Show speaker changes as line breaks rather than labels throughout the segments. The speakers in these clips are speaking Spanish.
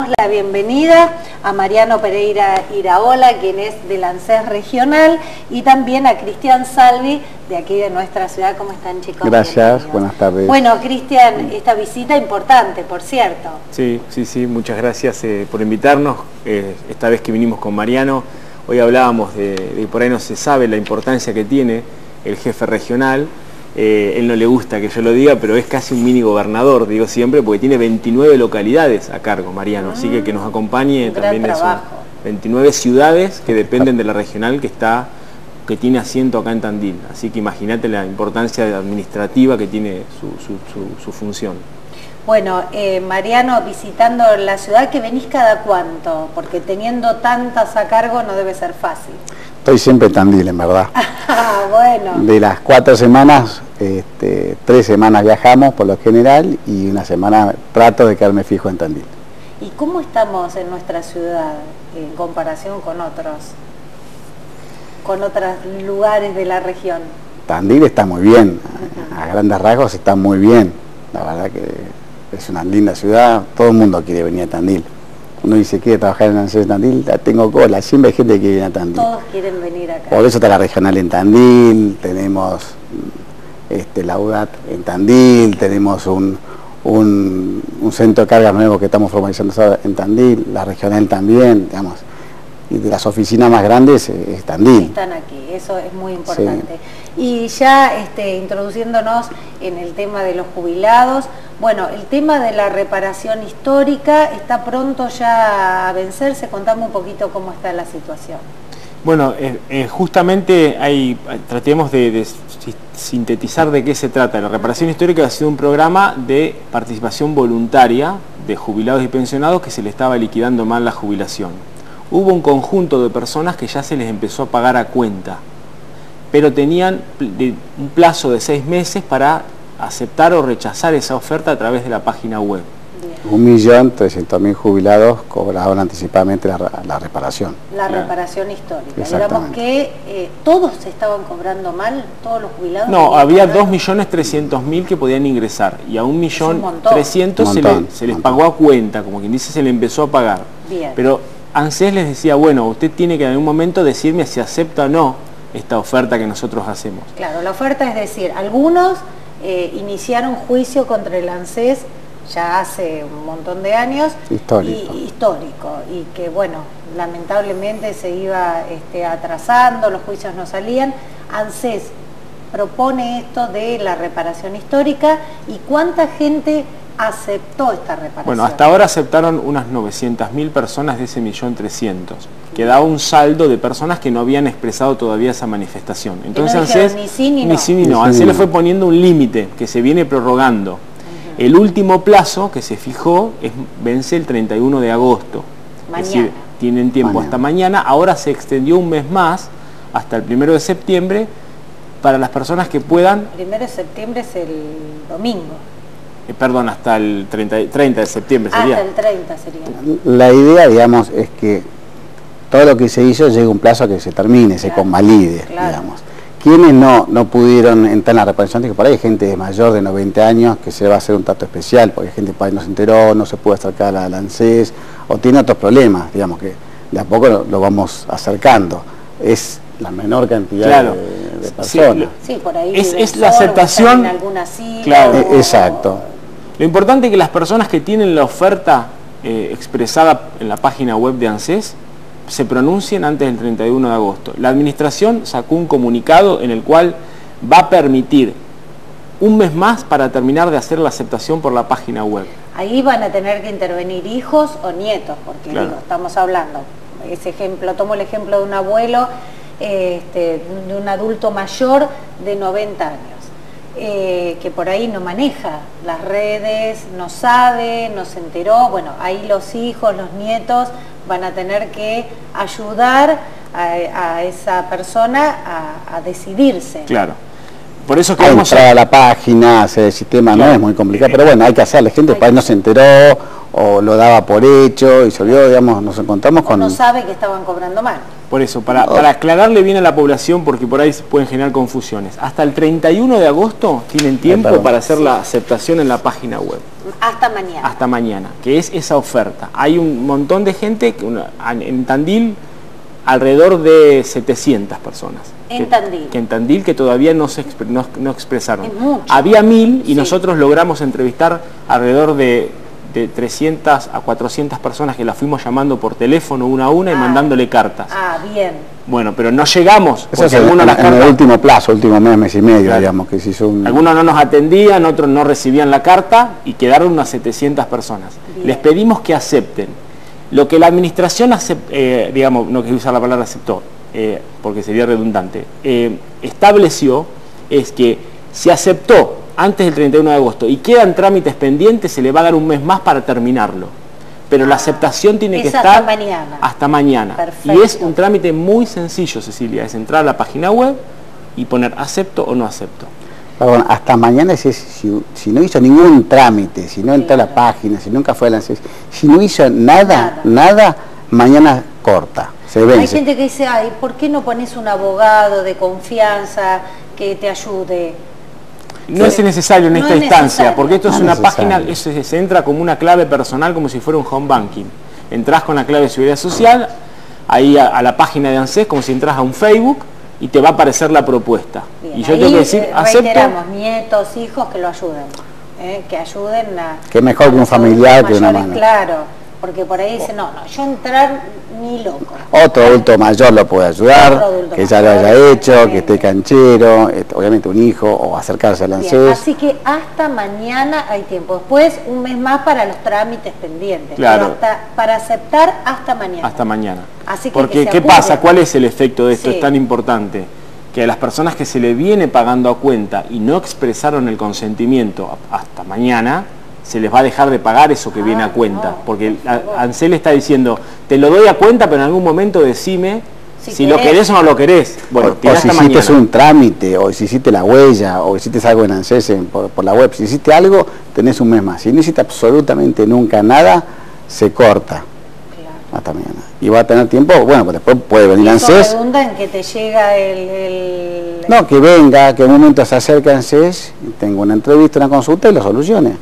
La bienvenida a Mariano Pereira Iraola, quien es del ANSES regional, y también a Cristian Salvi, de aquí de nuestra ciudad. ¿Cómo están, chicos?
Gracias, buenas tardes.
Bueno, Cristian, esta visita importante, por cierto.
Sí, muchas gracias por invitarnos. Esta vez que vinimos con Mariano, hoy hablábamos de por ahí no se sabe la importancia que tiene el jefe regional. Él no le gusta que yo lo diga, pero es casi un mini gobernador, digo siempre, porque tiene 29 localidades a cargo, Mariano, así que nos acompañe también eso. 29 ciudades que dependen de la regional que tiene asiento acá en Tandil, así que imagínate la importancia administrativa que tiene su función.
Bueno, Mariano, visitando la ciudad, ¿que venís cada cuánto? Porque teniendo tantas a cargo no debe ser fácil.
Estoy siempre en Tandil, en verdad.
Bueno.
De las 4 semanas, 3 semanas viajamos por lo general y una semana trato de quedarme fijo en Tandil.
¿Y cómo estamos en nuestra ciudad en comparación con otros lugares de la región?
Tandil está muy bien, a grandes rasgos está muy bien. La verdad que es una linda ciudad, todo el mundo quiere venir a Tandil. Uno dice, quiere trabajar en ANSES Tandil, la tengo cola, siempre hay gente que quiere venir a Tandil.
Todos quieren venir acá.
Por eso está la regional en Tandil, tenemos la UDAT en Tandil, tenemos un centro de cargas nuevo que estamos formalizando en Tandil, la regional también, digamos. Y de las oficinas más grandes es Tandil.
Están aquí, eso es muy importante. Sí. Y ya introduciéndonos en el tema de los jubilados, bueno, el tema de la reparación histórica está pronto ya a vencerse. Contame un poquito cómo está la situación.
Bueno, justamente tratemos de sintetizar de qué se trata. La reparación histórica ha sido un programa de participación voluntaria de jubilados y pensionados que se le estaba liquidando mal la jubilación. Hubo un conjunto de personas que ya se les empezó a pagar a cuenta, pero tenían un plazo de 6 meses para aceptar o rechazar esa oferta a través de la página web.
1.300.000 jubilados cobraban anticipadamente la reparación.
La reparación histórica. Digamos que todos estaban cobrando mal, todos los jubilados.
No, había 2.300.000 que podían ingresar y a 1.300.000 se les pagó a cuenta, como quien dice, se le empezó a pagar.
Bien.
Pero ANSES les decía, bueno, usted tiene que en algún momento decirme si acepta o no esta oferta que nosotros hacemos.
Claro, la oferta es decir, algunos iniciaron juicio contra el ANSES ya hace un montón de años. Histórico. Y que, bueno, lamentablemente se iba atrasando, los juicios no salían. ANSES propone esto de la reparación histórica. ¿Y cuánta gente aceptó esta reparación?
Bueno, hasta ahora aceptaron unas 900.000 personas de ese 1.300.000, que da un saldo de personas que no habían expresado todavía esa manifestación. Entonces ANSES
ni sí ni no.
ANSES le fue poniendo un límite que se viene prorrogando. El último plazo que se fijó vence el 31 de agosto.
Mañana.
Es decir, tienen tiempo hasta mañana. Ahora se extendió un mes más, hasta el 1 de septiembre, para las personas que puedan...
El 1 de septiembre es el domingo.
Perdón, hasta el 30 de septiembre sería.
Hasta el 30 sería.
La idea, digamos, es que todo lo que se hizo llegue a un plazo que se termine, se convalide, digamos. Quienes no pudieron entrar en la reparación, que por ahí hay gente mayor de 90 años que se va a hacer un trato especial, porque hay gente que por ahí no se enteró, no se pudo acercar a la ANSES, o tiene otros problemas, digamos, que de a poco lo vamos acercando. Es la menor cantidad de personas.
Sí, por ahí
es la aceptación.
En algún asilo,
claro, exacto.
Lo importante es que las personas que tienen la oferta expresada en la página web de ANSES se pronuncien antes del 31 de agosto. La administración sacó un comunicado en el cual va a permitir un mes más para terminar de hacer la aceptación por la página web.
Ahí van a tener que intervenir hijos o nietos, porque digo, estamos hablando, tomo el ejemplo de un abuelo, de un adulto mayor de 90 años. Que por ahí no maneja las redes, no sabe, no se enteró. Bueno, ahí los hijos, los nietos van a tener que ayudar a esa persona a decidirse.
Claro. Por eso que
entrar a la página, hacer el sistema, no es muy complicado, pero bueno, hay que hacerle. Gente por ahí no se enteró o lo daba por hecho y se olvidó, digamos, nos encontramos con...
no sabe que estaban cobrando mal.
Por eso, para aclararle bien a la población, porque por ahí se pueden generar confusiones. Hasta el 31 de agosto tienen tiempo para hacer la aceptación en la página web.
Hasta mañana.
Hasta mañana, que es esa oferta. Hay un montón de gente, en Tandil, alrededor de 700 personas.
En
Tandil, que todavía no expresaron.
Es mucho.
Había 1000 y nosotros logramos entrevistar alrededor de 300 a 400 personas que las fuimos llamando por teléfono una a una y mandándole cartas.
Bien.
Bueno, pero no llegamos.
Eso es en el último plazo, último mes y medio, claro. Digamos, que se hizo un...
Algunos no nos atendían, otros no recibían la carta y quedaron unas 700 personas. Bien. Les pedimos que acepten. Lo que la administración, digamos, no quiero usar la palabra aceptó, porque sería redundante, estableció es que se aceptó antes del 31 de agosto y quedan trámites pendientes, se le va a dar un mes más para terminarlo. Pero la aceptación tiene que estar hasta mañana.
Perfecto.
Y es un trámite muy sencillo, Cecilia, es entrar a la página web y poner acepto o no acepto.
Perdón, hasta mañana si no hizo ningún trámite, si no entró a la página, si nunca fue al ANSES, si no hizo nada, mañana corta, se vence.
Hay gente que dice, ay, ¿por qué no pones un abogado de confianza que te ayude?
No es necesario en esta instancia, porque esto es una página, se entra como una clave personal, como si fuera un home banking. Entrás con la clave de seguridad social, ahí a la página de ANSES, como si entras a un Facebook, y te va a aparecer la propuesta.
Bien,
y yo tengo que decir, acepto.
Nietos, hijos, que lo ayuden, que ayuden a...
Que mejor que un familiar que una mano.
Claro, porque por ahí dicen, no, yo entrar ni loco.
Otro adulto mayor lo puede ayudar, que ya lo haya hecho, que esté canchero, obviamente un hijo, o acercarse al ANSES.
Así que hasta mañana hay tiempo. Después un mes más para los trámites pendientes.
Claro.
Pero para aceptar hasta mañana.
Hasta mañana.
Así que
porque, ¿qué pasa? ¿Cuál es el efecto de esto? Es tan importante que a las personas que se le viene pagando a cuenta y no expresaron el consentimiento hasta mañana, se les va a dejar de pagar eso que viene a cuenta, porque ANSES le está diciendo, te lo doy a cuenta, pero en algún momento decime si lo querés o no lo querés. Bueno,
o si hiciste un trámite, o si hiciste la huella, o hiciste algo en ANSES por la web, si hiciste algo, tenés un mes más. Si no hiciste absolutamente nunca nada, se corta. Hasta mañana. Y va a tener tiempo, bueno, pues después puede venir ANSES.
¿Eso redunda en que te llega
No, que venga, que en un momento se acerque a ANSES, tenga una entrevista, una consulta y lo solucione.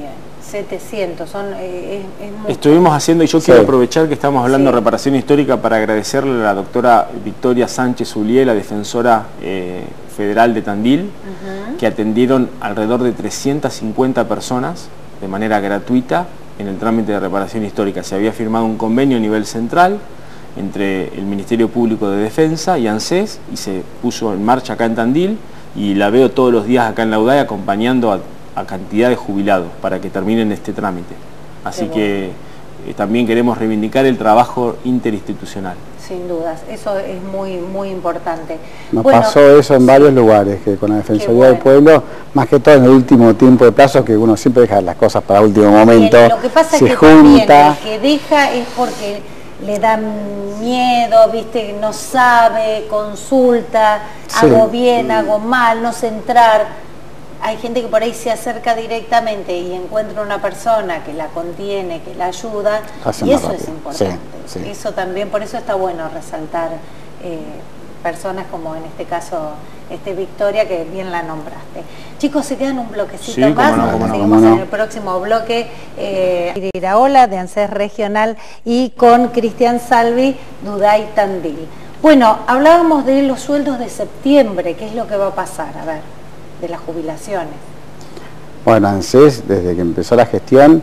700,
Estuvimos haciendo, y yo quiero aprovechar que estamos hablando de reparación histórica para agradecerle a la doctora Victoria Sánchez Ulié, la defensora federal de Tandil, que atendieron alrededor de 350 personas de manera gratuita en el trámite de reparación histórica. Se había firmado un convenio a nivel central entre el Ministerio Público de Defensa y ANSES, y se puso en marcha acá en Tandil, y la veo todos los días acá en la UDAE acompañando a cantidad de jubilados para que terminen este trámite. Así que también queremos reivindicar el trabajo interinstitucional.
Sin dudas, eso es muy, muy importante.
Nos pasó eso en varios lugares, que con la Defensoría del Pueblo, más que todo en el último tiempo de plazo, que uno siempre deja las cosas para último momento,
lo que pasa
se
es que
junta.
El que deja es porque le da miedo, viste, no sabe, consulta, hago bien, hago mal, no sé entrar. Hay gente que por ahí se acerca directamente y encuentra una persona que la contiene, que la ayuda, y eso es importante. Eso también, por eso está bueno resaltar personas como en este caso Victoria, que bien la nombraste. Chicos, se quedan un bloquecito más, seguimos en el próximo bloque. Iraola de ANSES Regional y con Cristian Salvi, Duday Tandil. Bueno, hablábamos de los sueldos de septiembre, ¿qué es lo que va a pasar? A ver, de las jubilaciones.
Bueno, ANSES, desde que empezó la gestión,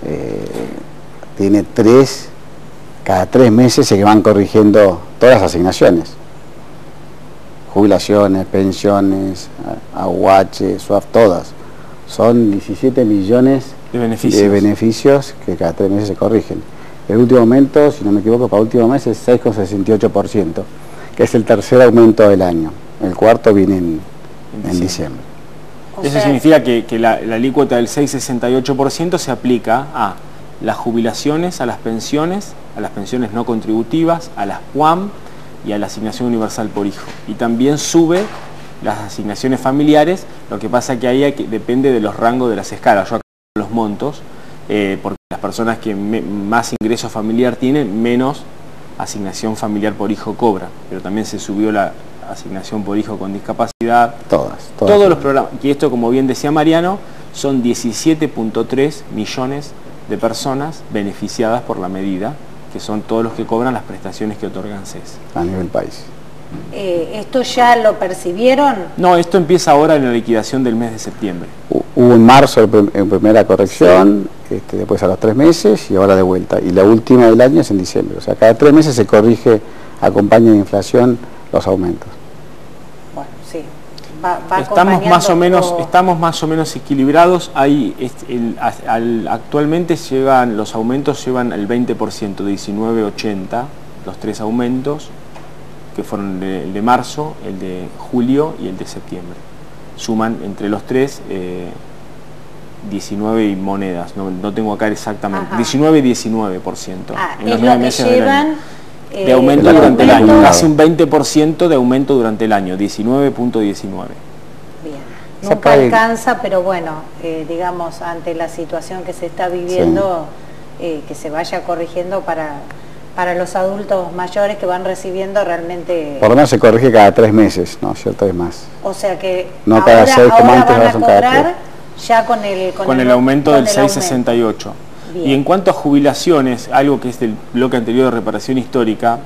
tiene cada 3 meses se van corrigiendo todas las asignaciones. Jubilaciones, pensiones, AUH, SUAF, todas. Son 17 millones de beneficios que cada 3 meses se corrigen. El último aumento, si no me equivoco, para el último mes es 6,68%, que es el tercer aumento del año. El cuarto viene en diciembre.
Eso significa que la alícuota del 6,68% se aplica a las jubilaciones, a las pensiones no contributivas, a las PUAM y a la asignación universal por hijo. Y también sube las asignaciones familiares, lo que pasa que ahí depende de los rangos de las escalas. Yo acá los montos, porque las personas que más ingreso familiar tienen, menos asignación familiar por hijo cobran, pero también se subió la asignación por hijo con discapacidad.
Todos
los programas. Y esto, como bien decía Mariano, son 17.3 millones de personas beneficiadas por la medida, que son todos los que cobran las prestaciones que otorgan CES.
A nivel país.
¿Esto ya lo percibieron?
No, esto empieza ahora en la liquidación del mes de septiembre.
Hubo en marzo en primera corrección, después a los 3 meses y ahora de vuelta. Y la última del año es en diciembre. O sea, cada 3 meses se corrige, acompaña de inflación los aumentos.
Bueno, sí. Va
estamos más o menos equilibrados. Actualmente los aumentos llevan el 20%, 19,80, los 3 aumentos, que fueron el de marzo, el de julio y el de septiembre. Suman entre los 3 19 y monedas, no tengo acá exactamente, 19 y 19%. En los 9 meses del año. De aumento durante el año, casi un 20% de aumento durante el año, 19.19.
Bien, nunca alcanza, pero bueno, digamos, ante la situación que se está viviendo, que se vaya corrigiendo para los adultos mayores que van recibiendo realmente...
Por lo menos se corrige cada 3 meses, ¿no? ¿Cierto? Es más.
O sea que
no cada 6 como antes,
van a cobrar ya con el
aumento del 6,68. Y en cuanto a jubilaciones, algo que es del bloque anterior de reparación histórica,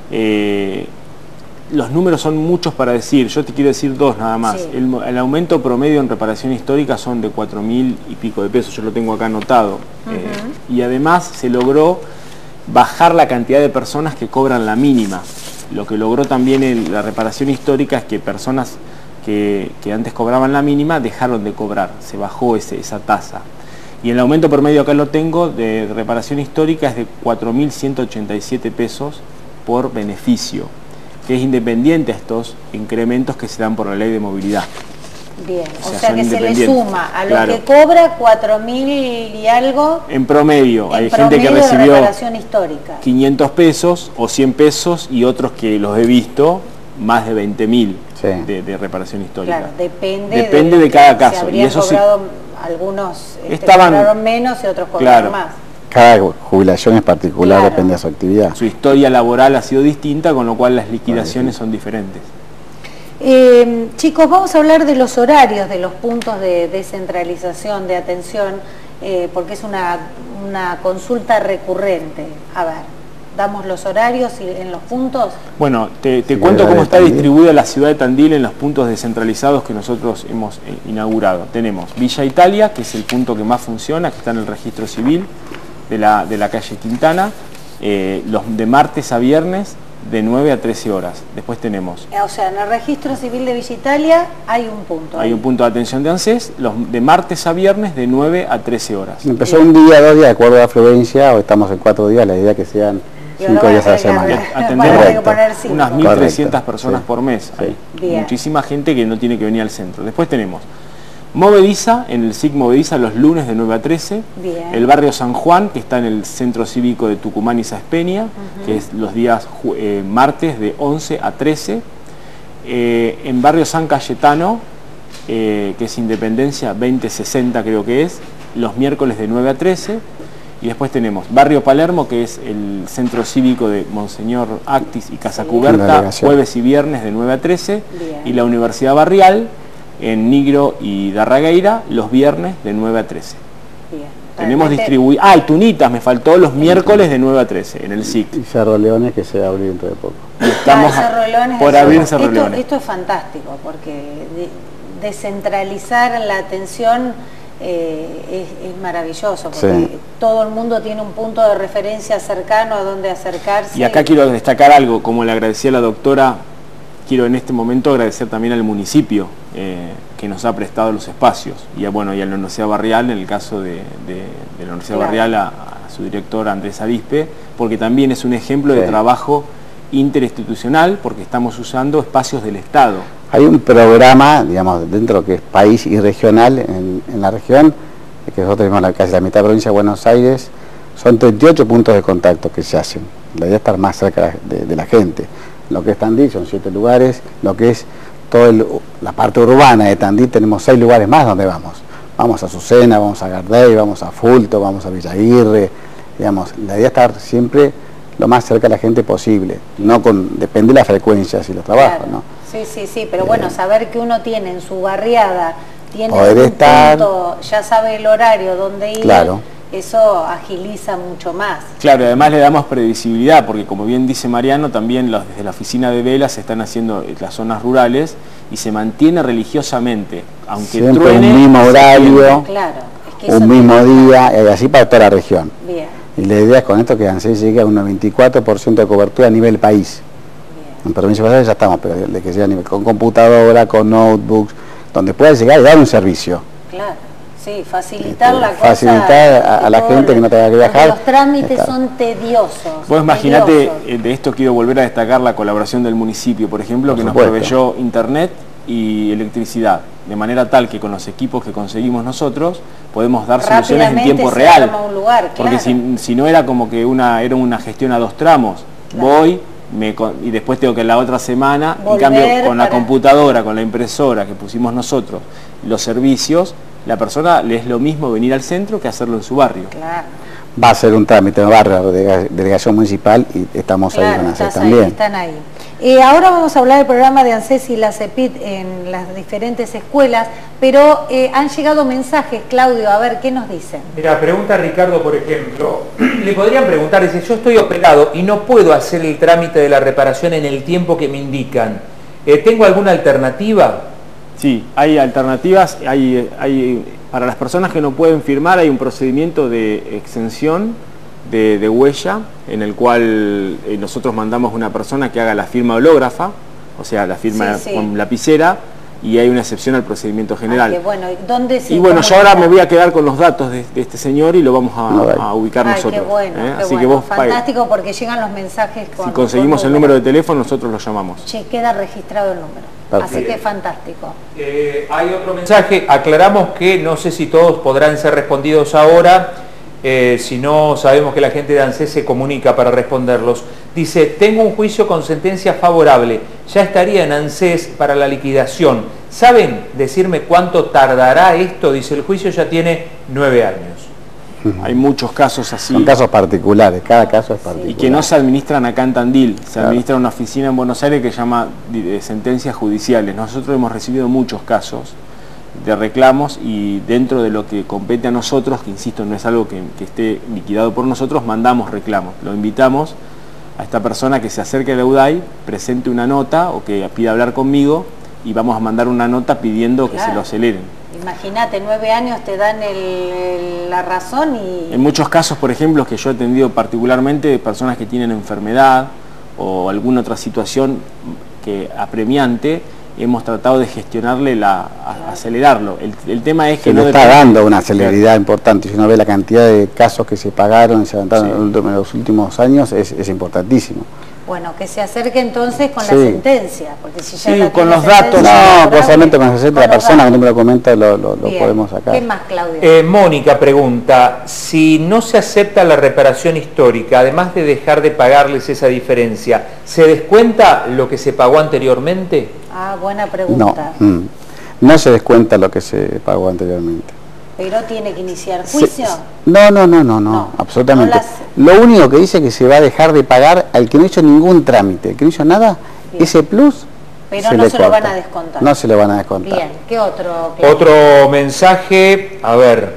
los números son muchos para decir, yo te quiero decir 2 nada más. Sí. El aumento promedio en reparación histórica son de 4.000 y pico de pesos, yo lo tengo acá anotado. Y además se logró bajar la cantidad de personas que cobran la mínima. Lo que logró también la reparación histórica es que personas que antes cobraban la mínima dejaron de cobrar, se bajó esa tasa. Y el aumento promedio, acá lo tengo, de reparación histórica es de 4.187 pesos por beneficio, que es independiente a estos incrementos que se dan por la ley de movilidad.
Bien, o sea que se le suma a lo que cobra 4.000 y algo.
En promedio, hay gente que recibió
reparación histórica.
500 pesos o 100 pesos y otros que los he visto más de 20.000 de reparación histórica.
Claro, depende
de cada caso.
Y eso cobrado, algunos cobraron menos y otros cobraron más.
Cada jubilación es particular, depende de su actividad.
Su historia laboral ha sido distinta, con lo cual las liquidaciones son diferentes.
Chicos, vamos a hablar de los horarios de los puntos de descentralización de atención, porque es una consulta recurrente. A ver, ¿damos los horarios en los puntos?
Bueno, te cuento cómo está distribuida la ciudad de Tandil en los puntos descentralizados que nosotros hemos inaugurado. Tenemos Villa Italia, que es el punto que más funciona, que está en el registro civil de la calle Quintana, los de martes a viernes, de 9 a 13 horas. Después tenemos...
O sea, en el registro civil de Villa Italia hay un punto.
Hay un punto de atención de ANSES, los de martes a viernes de 9 a 13 horas.
Empezó un día, 2 días, de acuerdo a la afluencia, o estamos en 4 días, la idea que sean 5 días a la semana.
Atendemos unas 1.300 personas por mes. Hay muchísima gente que no tiene que venir al centro. Después tenemos Movediza, en el SIC Movediza, los lunes de 9 a 13.
Bien.
El barrio San Juan, que está en el centro cívico de Tucumán y Saespeña, que es los días martes de 11 a 13. En barrio San Cayetano, que es Independencia 2060 creo que es, los miércoles de 9 a 13. Y después tenemos Barrio Palermo, que es el centro cívico de Monseñor Actis y Casa Cubierta, jueves y viernes de 9 a 13.
Bien.
Y la Universidad Barrial, en Nigro y Darragueira, los viernes de 9 a 13.
Bien.
Tenemos distribuido... y Tunitas, me faltó, los miércoles de 9 a 13, en el SIC.
Y Cerro Leones, que se va a abrir dentro de poco.
Estamos por abrir Cerro Leones.
Esto es fantástico, porque descentralizar la atención es maravilloso, porque todo el mundo tiene un punto de referencia cercano a donde acercarse.
Y acá quiero destacar algo, como le agradecí a la doctora, quiero en este momento agradecer también al municipio que nos ha prestado los espacios, y a la Universidad Barrial, en el caso de la Universidad Barrial, a su director Andrés Arispe, porque también es un ejemplo de trabajo interinstitucional, porque estamos usando espacios del Estado.
Hay un programa, digamos, dentro de lo que es país y regional en la región, que nosotros tenemos casi la mitad de la provincia de Buenos Aires, son 38 puntos de contacto que se hacen. La idea es estar más cerca de la gente. Lo que es Tandil son 7 lugares, lo que es toda la parte urbana de Tandil tenemos 6 lugares más donde vamos. Vamos a Azucena, vamos a Gardey, vamos a Fulto, vamos a Villaguirre, digamos, la idea es estar siempre lo más cerca de la gente posible, depende de la frecuencia y los trabajos, ¿no?
Sí, pero bueno, saber que uno tiene en su barriada tiene
poder
un
estar,
punto, ya sabe el horario donde ir,
claro.
Eso agiliza mucho más.
Claro, además le damos previsibilidad, porque como bien dice Mariano, también desde la oficina de velas se están haciendo las zonas rurales y se mantiene religiosamente, aunque
siempre
truene,
un mismo horario,
claro, es que
un mismo día, y así para toda la región.
Bien.
Y la idea es con esto que ANSES llegue a un 94% de cobertura a nivel país.
Bien.
En provincia de Buenos Aires ya estamos, pero de que sea a nivel, con computadora, con notebooks, donde pueda llegar y dar un servicio.
Claro. Sí, facilitar la cosa.
Facilitar a la gente que no tenga que viajar.
Los trámites son tediosos.
Vos imaginate, de esto quiero volver a destacar la colaboración del municipio, por ejemplo, que nos proveyó internet y electricidad, de manera tal que con los equipos que conseguimos nosotros podemos dar soluciones en tiempo real. Porque si no era como que era una gestión a 2 tramos. Claro. Voy y después tengo que la otra semana, en cambio con la computadora, con la impresora que pusimos nosotros, los servicios, la persona le es lo mismo venir al centro que hacerlo en su barrio.
Claro.
Va a ser un trámite en barrio de delegación municipal y estamos ahí con ANSES también.
Están ahí. Ahora vamos a hablar del programa de ANSES y la CEPIT en las diferentes escuelas, pero han llegado mensajes, Claudio, a ver, ¿qué nos dicen?
Mira, pregunta Ricardo, por ejemplo, le podrían preguntar, dice, yo estoy operado y no puedo hacer el trámite de la reparación en el tiempo que me indican. ¿Tengo alguna alternativa?
Sí, hay alternativas, para las personas que no pueden firmar hay un procedimiento de exención de huella en el cual nosotros mandamos una persona que haga la firma hológrafa, o sea, la firma con lapicera, y hay una excepción al procedimiento general.
Qué bueno. ¿Dónde se
yo ahora me voy a quedar con los datos de este señor y lo vamos a ubicar nosotros.
Qué bueno,
Así que vos,
fantástico, porque llegan los mensajes con...
Si conseguimos el número de teléfono, nosotros lo llamamos.
Queda registrado el número. Perfecto. Así que fantástico.
Hay otro mensaje, aclaramos que no sé si todos podrán ser respondidos ahora, si no sabemos que la gente de ANSES se comunica para responderlos. Dice, tengo un juicio con sentencia favorable, ya estaría en ANSES para la liquidación. ¿Saben decirme cuánto tardará esto? Dice, el juicio ya tiene 9 años.
Hay muchos casos así.
Son casos particulares, cada caso es particular.
Y que no se administran acá en Tandil, se administra una oficina en Buenos Aires que se llama sentencias judiciales. Nosotros hemos recibido muchos casos de reclamos y dentro de lo que compete a nosotros, que insisto no es algo que esté liquidado por nosotros, mandamos reclamos. Lo invitamos a esta persona que se acerque a la UDAI, presente una nota o que pida hablar conmigo y vamos a mandar una nota pidiendo que se lo aceleren.
Imagínate, 9 años te dan la razón y...
En muchos casos, por ejemplo, que yo he atendido particularmente de personas que tienen enfermedad o alguna otra situación apremiante, hemos tratado de gestionarle, acelerarlo. El tema es que
no está dando una celeridad importante. Si uno ve la cantidad de casos que se pagaron y se levantaron en los últimos años, es importantísimo.
Bueno, que se acerque entonces con la sentencia, porque si ya
con los datos.
No, solamente con la persona, con el número de documento lo podemos sacar.
¿Qué más, Claudio?
Mónica pregunta, si no se acepta la reparación histórica, además de dejar de pagarles esa diferencia, ¿se descuenta lo que se pagó anteriormente?
Ah, buena pregunta.
No se descuenta lo que se pagó anteriormente.
¿Pero tiene que iniciar juicio?
No, absolutamente. Lo único que dice es que se va a dejar de pagar al que no hizo ningún trámite, el que no hizo nada, ese plus
pero no se lo van a descontar.
No se lo van a descontar.
Bien, ¿qué otro?
Otro mensaje, a ver,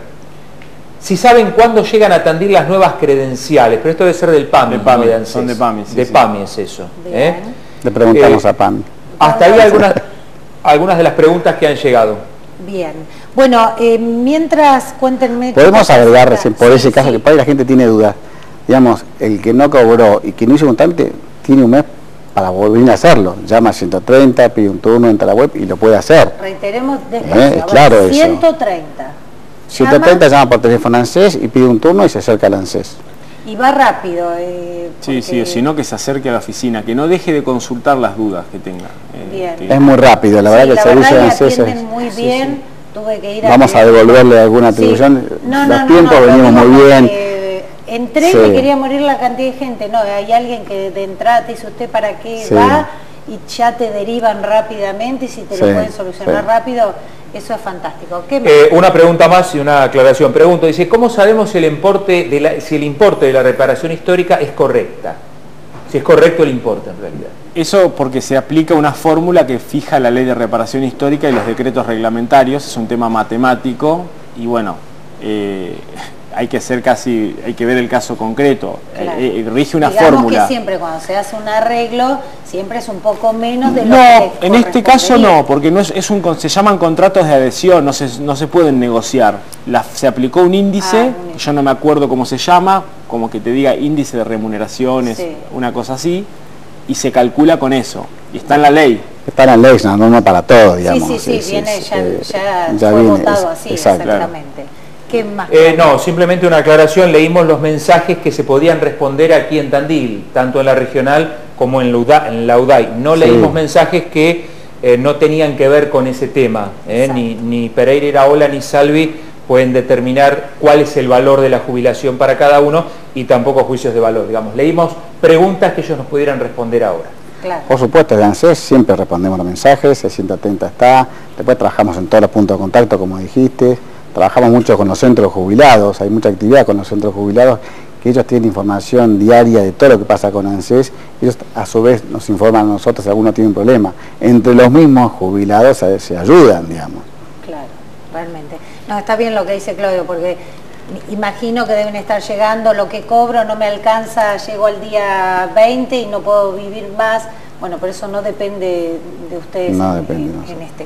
si saben cuándo llegan a Tandil las nuevas credenciales, pero esto debe ser del PAMI.
Son de PAMI.
De PAMI es eso.
Le preguntamos a PAMI.
Hasta ahí algunas de las preguntas que han llegado.
Bien. Bueno, mientras cuéntenme...
Podemos agregar por ese caso que por ahí la gente tiene dudas. Digamos, el que no cobró y que no hizo un trámite tiene un mes para volver a hacerlo. Llama a 130, pide un turno, entra a la web y lo puede hacer.
Reiteremos despacio.
Claro,
130.
130 llama por teléfono a ANSES y pide un turno y se acerca al ANSES.
Y va rápido.
Sí, sino que se acerque a la oficina, que no deje de consultar las dudas que tenga.
Bien.
Es muy rápido, la verdad que el servicio de ANSES
es muy bien. Tuve que ir
vamos a devolverle alguna atribución. Los tiempos venimos muy bien.
Entré y me quería morir la cantidad de gente. No, hay alguien que de entrada te dice usted para qué va y ya te derivan rápidamente y si te lo pueden solucionar rápido, eso es fantástico. ¿Qué más?
Una pregunta más y una aclaración. Pregunto, dice, ¿cómo sabemos si el importe de la reparación histórica es correcta? Si es correcto el importe en realidad.
Eso porque se aplica una fórmula que fija la ley de reparación histórica y los decretos reglamentarios, es un tema matemático y bueno, hay que ver el caso concreto.
Claro.
Rige una
Digamos
fórmula.
Que siempre cuando se hace un arreglo, siempre es un poco menos de lo
No,
que
en este caso
correspondería.
no, porque no se llaman contratos de adhesión, no se pueden negociar. Se aplicó un índice, yo no me acuerdo cómo se llama, como que te diga índice de remuneraciones, sí, una cosa así, y se calcula con eso, y está en la ley.
Está en la ley, es una norma para todo, digamos.
Sí, viene, ya fue votado así, exactamente. ¿Qué más?
No, simplemente una aclaración, leímos los mensajes que se podían responder aquí en Tandil, tanto en la regional como en la UDAI. No leímos mensajes que no tenían que ver con ese tema, ni Pereira Iraola ni Salvi pueden determinar cuál es el valor de la jubilación para cada uno y tampoco juicios de valor, digamos. Leímos preguntas que ellos nos pudieran responder ahora.
Claro.
Por supuesto, de ANSES siempre respondemos los mensajes, se siente atenta está, después trabajamos en todos los puntos de contacto, como dijiste, trabajamos mucho con los centros jubilados, hay mucha actividad con los centros jubilados, que ellos tienen información diaria de todo lo que pasa con ANSES, ellos a su vez nos informan a nosotros si alguno tiene un problema. Entre los mismos jubilados se ayudan, digamos.
Claro, realmente. No, está bien lo que dice Claudio, porque imagino que deben estar llegando, lo que cobro no me alcanza, llego al día 20 y no puedo vivir más. Bueno, pero eso no depende de ustedes en este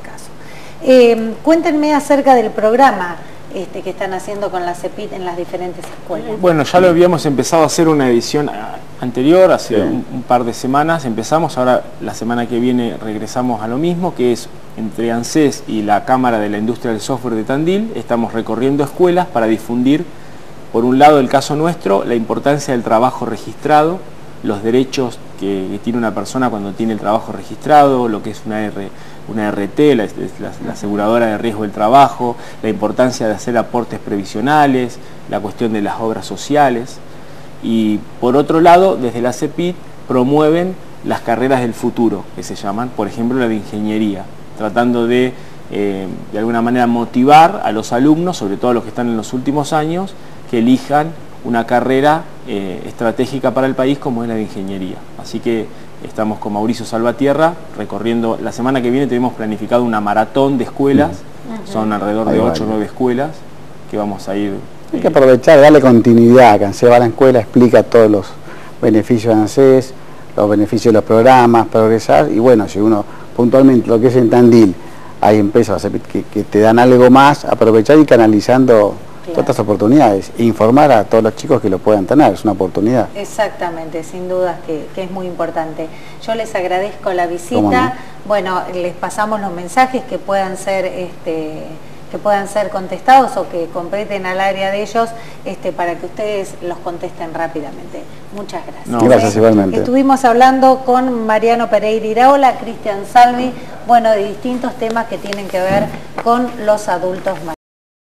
caso. Cuéntenme acerca del programa que están haciendo con la CEPIT en las diferentes escuelas.
Bueno, ya lo habíamos empezado a hacer una edición anterior, hace un par de semanas empezamos, ahora la semana que viene regresamos a lo mismo, que es entre ANSES y la Cámara de la Industria del Software de Tandil, estamos recorriendo escuelas para difundir, por un lado el caso nuestro, la importancia del trabajo registrado, los derechos que tiene una persona cuando tiene el trabajo registrado, lo que es una RT, la aseguradora de riesgo del trabajo, la importancia de hacer aportes previsionales, la cuestión de las obras sociales. Y por otro lado, desde la CEPIT promueven las carreras del futuro, que se llaman, por ejemplo, la de ingeniería, tratando de alguna manera motivar a los alumnos, sobre todo a los que están en los últimos años, que elijan una carrera estratégica para el país como es la de ingeniería. Así que estamos con Mauricio Salvatierra recorriendo, la semana que viene tenemos planificado una maratón de escuelas, son alrededor de 8 o 9 escuelas que vamos a ir.
Hay que aprovechar, darle continuidad, que ANSES va a la escuela, explica todos los beneficios de ANSES, los beneficios de los programas, progresar, y bueno, si uno puntualmente lo que es en Tandil, hay empresas que te dan algo más, aprovechar y canalizando todas estas oportunidades, e informar a todos los chicos que lo puedan tener, es una oportunidad.
Exactamente, sin dudas que es muy importante. Yo les agradezco la visita, bueno, les pasamos los mensajes que puedan ser contestados o que completen al área de ellos para que ustedes los contesten rápidamente. Muchas gracias.
No, gracias igualmente.
Estuvimos hablando con Mariano Pereira Iraola, Cristian Salvi, bueno, de distintos temas que tienen que ver con los adultos mayores.